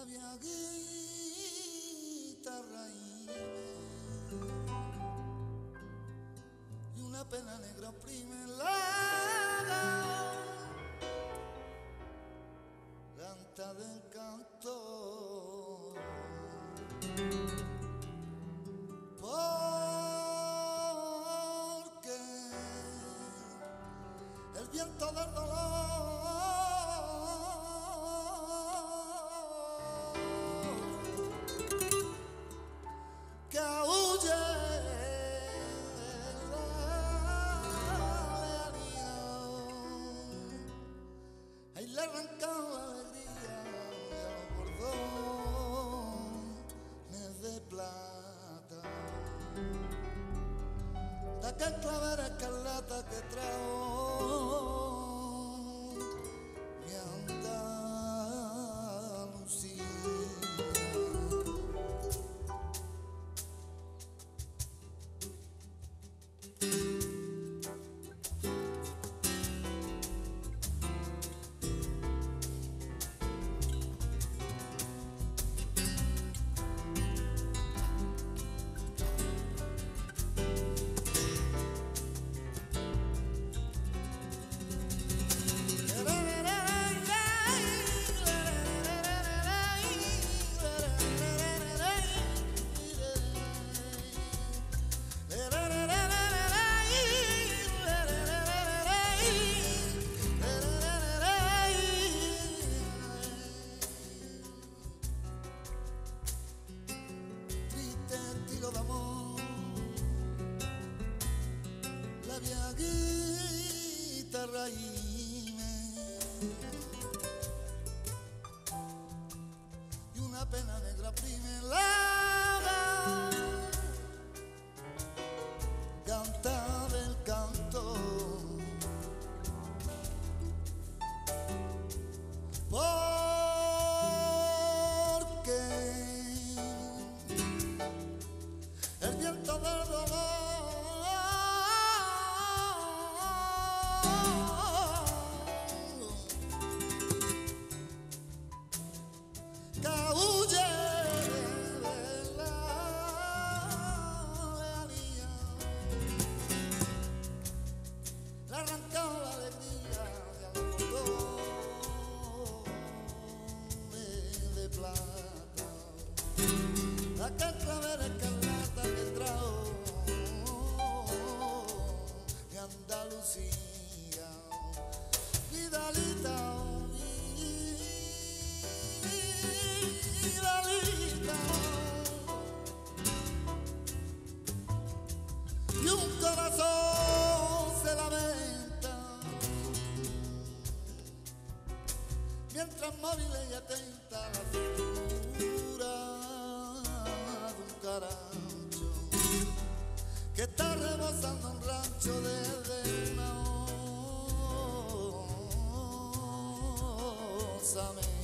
vieja guitarra y una pena negra oprime la garganta del cantor, porque el viento del dolor que huye la alegría, ahí le arrancaba la alegría y a los bordones de plata de aquel clavel escarlata que trajo mi Andalucía. De amor, la vieja guitarra y una pena negra prime la garganta del canto, porque el viento del dolor que huye de la lejanía, le arrancaba la alegría de los bordones de plata, aquel clavel escarlata que trajo de Andalucía. Vidalita, Vidalita, y un corazón se lamenta mientras móvil y atenta la figura de un carancho que está rebosando un rancho desde una osamenta.